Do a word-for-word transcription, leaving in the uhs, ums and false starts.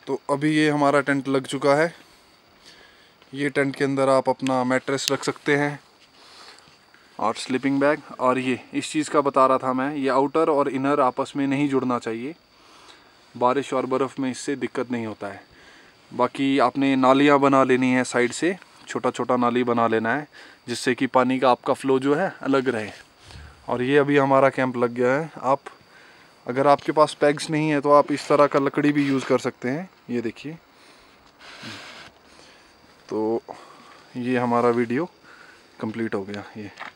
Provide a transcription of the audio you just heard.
तो अभी ये हमारा टेंट लग चुका है। ये टेंट के अंदर आप अपना मैट्रेस रख सकते हैं और स्लीपिंग बैग। और ये इस चीज़ का बता रहा था मैं, ये आउटर और इनर आपस में नहीं जुड़ना चाहिए। बारिश और बर्फ़ में इससे दिक्कत नहीं होता है। बाकी आपने नालियाँ बना लेनी है साइड से, छोटा छोटा नाली बना लेना है जिससे कि पानी का आपका फ़्लो जो है अलग रहे। और ये अभी हमारा कैंप लग गया है। आप अगर आपके पास पैग्स नहीं है तो आप इस तरह का लकड़ी भी यूज़ कर सकते हैं। ये देखिए, तो ये हमारा वीडियो कंप्लीट हो गया। ये